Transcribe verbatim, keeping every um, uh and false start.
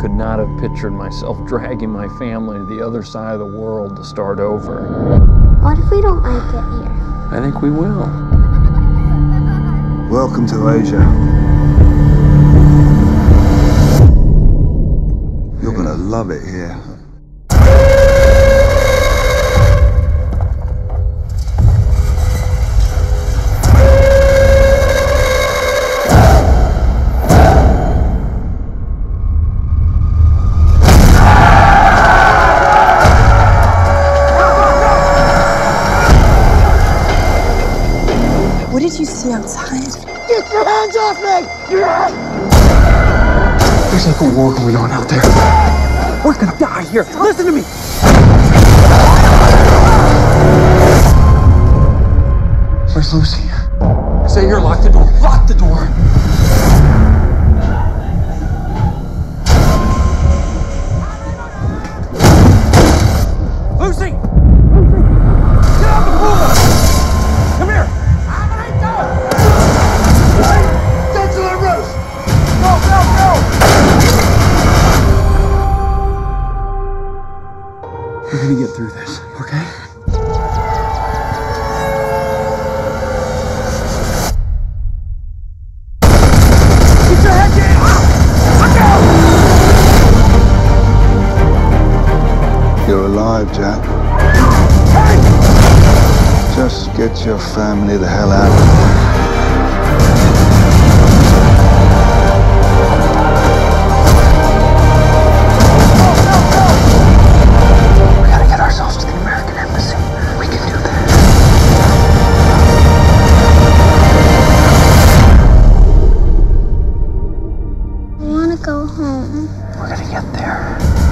could not have pictured myself dragging my family to the other side of the world to start over. What if we don't make it here? I think we will. Welcome to Asia. You're gonna love it here. What did you see outside? Get your hands off me! There's like a war going on out there. We're gonna die here. Listen to me. Where's Lucy? Stay here. Lock the door. Lock the door. Lucy! Lucy! Get out the pool! Come here! Get to the roof! Go, go, go! We're gonna get through this, okay? Get your head down! Look out! You're alive, Jack. Hey! Just get your family the hell out of here. We gotta get ourselves to the American Embassy. We can do that. I want to go home. We're gonna get there.